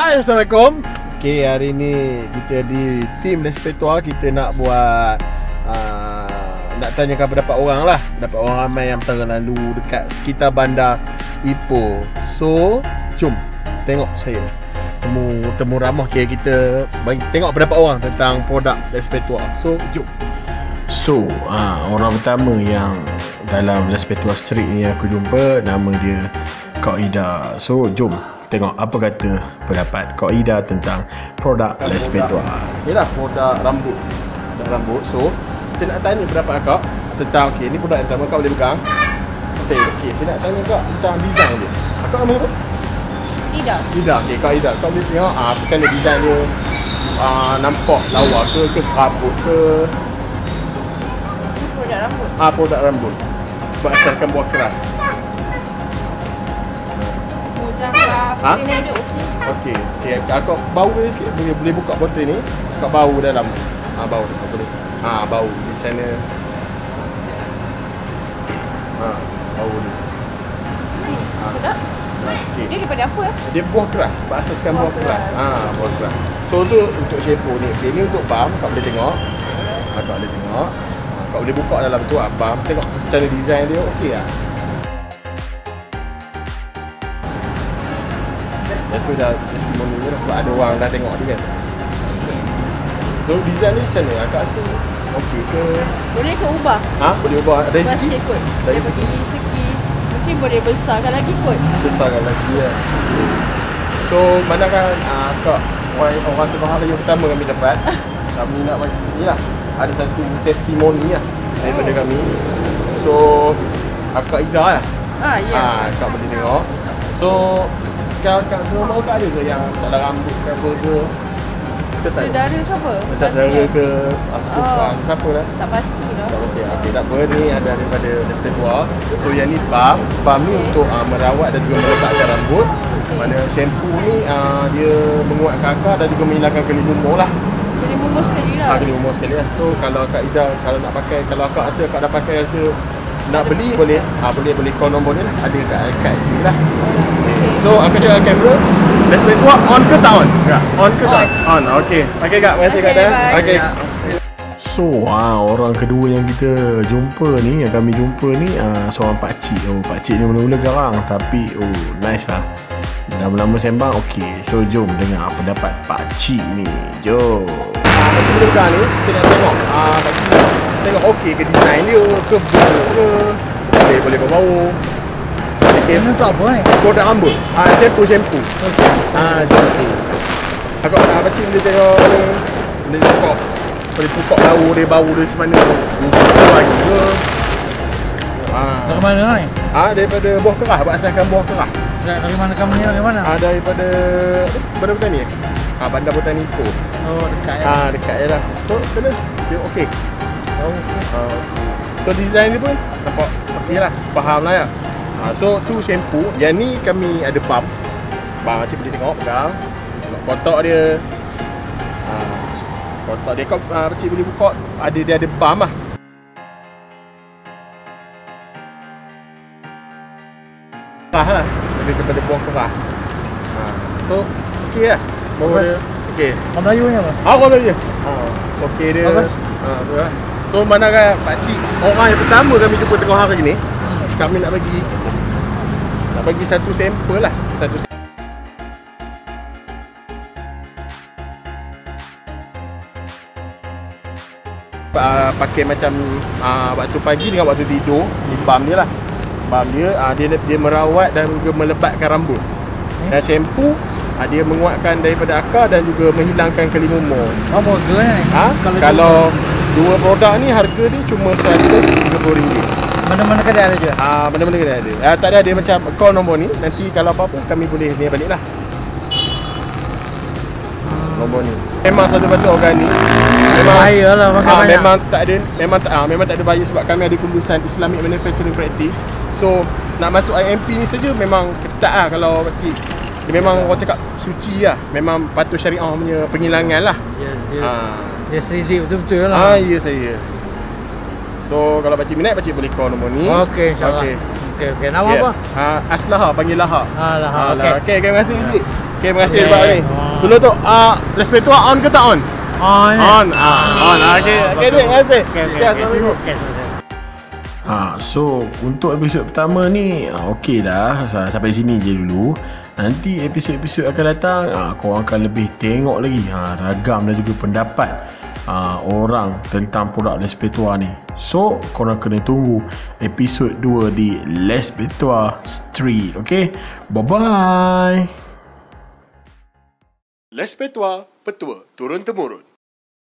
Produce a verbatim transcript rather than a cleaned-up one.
Hai, Assalamualaikum. Okay, hari ni kita di tim Lespetua. Kita nak buat uh, nak tanyakan pendapat orang lah. Pendapat orang ramai yang tahun lalu dekat sekitar bandar Ipoh. So, jom tengok saya Temu temu ramah kira kita bagi tengok pendapat orang tentang produk Lespetua. So, jom. So, uh, orang pertama yang dalam Lespetua Street ni aku jumpa, nama dia Kak Ida. So, jom tengok apa kata pendapat Kak Ida tentang produk Lespetua. Inilah produk rambut. Produk rambut. So, saya nak tanya pendapat Kak tentang, okey, ni produk yang pertama Kak boleh pegang. Saya, okey, saya nak tanya Kak tentang design dia. Kak nama apa? Ida. Ida, okey, Kak Ida. Kak boleh tengok ah, apa kan design dia ah, nampak lawa ke, ke serabut ke? Produk rambut. Ah, produk rambut. Berdasarkan buah keras. Ha? Ini hidup. Okey. Okey, akak bau dia sikit. Boleh boleh buka botol ni. Akak bau dalam. Ah, bau tak boleh. Ah, bau di sana. Ah, bau ni. Ah. Sedap. Okey. Dia daripada apa ya? Dia buah keras, berasaskan buah, buah keras. keras. Ah, buah keras. So tu untuk shampoo ni. Okey, ni untuk balm, kau boleh tengok. Ah, kau boleh tengok. Ah, kau boleh buka dalam tu ah, balm. Tengok cara design dia okey ah. Itu dah testimoni ni lah sebab ada orang dah tengok dia kan. So design ni macam mana? Akak rasa okey ke? Boleh ke ubah? Ha? Boleh ubah dari Ubah segi? sikit kot. Dari Dari segi segi mungkin boleh besarkan lagi kot. Besarkan lagi ya. So mana kan uh, akak orang, orang terbahagia yang pertama kami dapat. Kami nak bagi ni lah. Ada satu testimoni lah daripada oh. kami. So Akak Ida lah. Ah ya. Ah, akak boleh tengok. So Kau kat rumah kau ada ke yang salah rambut ke apa ke? Saudara siapa? Macam saudara ke sepupuan, oh. siapa lah? Tak pasti lah. Tak pasti. Okey, tak apa, ni ada daripada Lespetua. So yang ni balm, balm ni untuk uh, merawat dan juga meletakkan rambut. Mana shampoo ni uh, dia menguatkan akar dan juga menghilangkan keli mumur lah. Keli mumur sekali lah. Ah, keli mumur sekali lah. So kalau Kak Ida kalau nak pakai, kalau akak rasa akak dah pakai rasa nak ada beli boleh, ah boleh boleh call nombor ni lah. Ada kat kat sini lah. So, aku cakap kamera. Lespetua on ke tak on? Ya, on ke tak? On. Okey. Okey Kak, terima kasih Kak dah. Okey. So, ah, orang kedua yang kita jumpa ni, yang kami jumpa ni ah, seorang pakcik. Oh, pakcik ni mula-mula garang tapi oh, nice lah. Lama-lama sembang, okey. So, jom dengar pendapat pakcik ni. Jom. Ah, pakcik mula garang ni, kita nak tengok. Ah, pakcik tengok okey ke design dia, ke bau ke. Boleh boleh berbau. Okay. Ini untuk apa ni? Produk rambut. Ah, shampoo shampoo. Okey. Ah, shampoo. Agak nak baca dia tengok ni. Dia tengok. Boleh buka bau dia, bau dia macam mana. Buka lagi ke. Ah. Dari mana ni? Ah, daripada buah kerah, berasaskan buah kerah. Dari mana kamu ni? Dari mana? Ah, daripada eh, Bandar Botani. Ah, Bandar Botani Ipoh. Oh, dekat ya. Ah, dekat je lah. So, macam mana? Dia okey. Oh, ah. So, design dia pun nampak okey lah. Faham lah ya. Ha, so tu shampoo. Yang ni kami ada pump. Bang Makcik boleh tengok pegang. Tengok kotak dia. Ha, kotak dia kau uh, Makcik boleh buka. Ada dia ada pump lah. Kerah lah. Lebih kepada buah kerah. Ha, so okey lah. Bawa dia. Okey. Orang Melayu ni apa? Ah, orang Melayu. Ha, okey dia. Bagus. Ha, betul lah. So mana kan Pakcik orang yang pertama kami jumpa tengah hari ni. Kami nak bagi nak bagi satu sampel lah, satu uh, pakai macam uh, waktu pagi dengan waktu tidur, ni balm dia lah. Balm dia uh, dia dia merawat dan juga melebatkan rambut. Dan shampoo uh, dia menguatkan daripada akar dan juga menghilangkan keli mumur. Oh, burger ni. Ha? Kalau, kalau dua produk ni harga dia cuma seratus tiga puluh ringgit. Mana-mana kedai ada je? Ah, mana-mana kedai ada. Ah, tak ada, dia macam call nombor ni. Nanti kalau apa-apa kami boleh ni balik lah. Hmm. Nombor ni. Memang satu batu organik. Memang bahaya lah makan ah, banyak. Memang tak ada memang tak ah, memang tak ada bahaya sebab kami ada kelulusan Islamic Manufacturing Practice. So nak masuk I M P ni saja memang ketat lah kalau pakcik. Dia memang orang cakap suci lah. Memang patuh syariah punya penghilangan lah. Dia dia, Ah. dia selidik betul-betul lah. Ah, ya saya. So kalau pakcik minat, pakcik boleh call nombor ni. Okey, insyaAllah. Okey. Okey, okey. Nama yeah. apa? Ha, Aslaha, panggil Laha. Ah, Laha. Okey. Okey, terima kasih pakcik. Okay, terima kasih Okay. sebab ni. Tolong tu, ah, Les Petua on ke tak on? On. On, ah, on. Ah, okay, okay, Dik, terima kasih. Okay, okay. Ya, Assalamualaikum. Okay, okay. Ha, so untuk episod pertama ni ha, okey dah. Sampai sini je dulu. Nanti episod-episod akan datang ha, korang akan lebih tengok lagi ha, ragam dan juga pendapat ha, orang tentang produk Les Petua ni. So korang kena tunggu episod dua di Les Petua Street. Okay, bye bye. Les Petua, petua turun temurun.